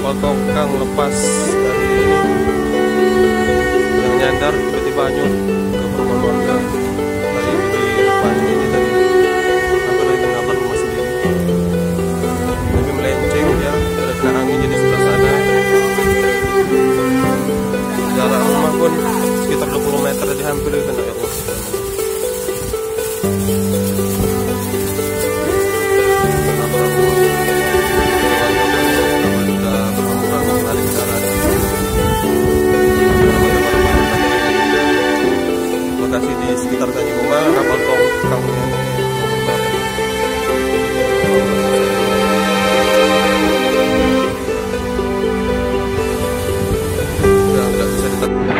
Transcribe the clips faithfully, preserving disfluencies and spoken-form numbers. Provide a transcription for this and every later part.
kapal tongkang lepas dari ini yang nyandar tiba-tiba hanyut ke perumahan warga tadi di depan ini tadi hampir lagi ngabar rumah sendiri, tapi melenceng ya, ada kena angin jadi sebelah sana. Jarak rumah pun sekitar dua puluh meter, jadi hampir kena ya Allah. Lokasi di sekitar Tanjung Uma, kapal tongkangnya udah nggak bisa ditemukan.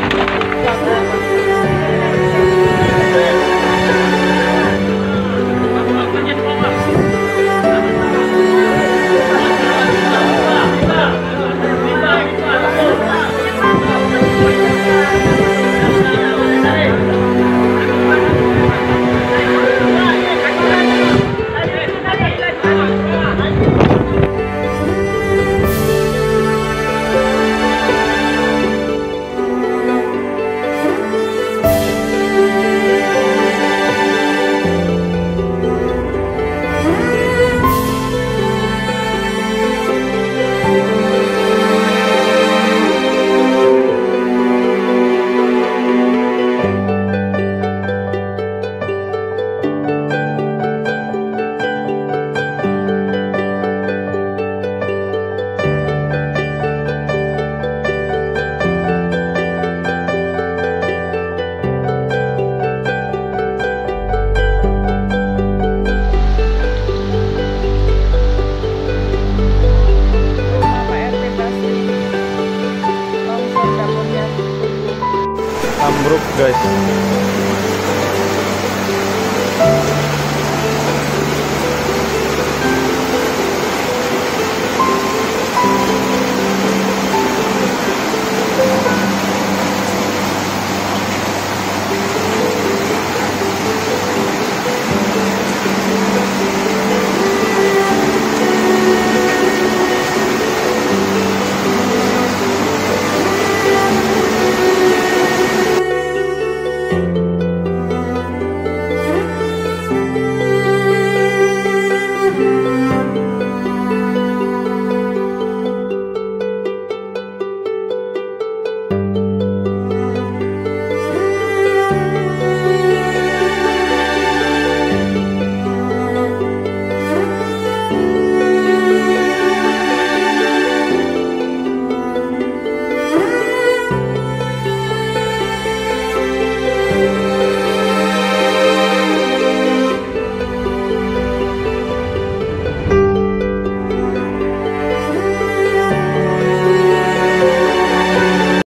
Ambruk guys.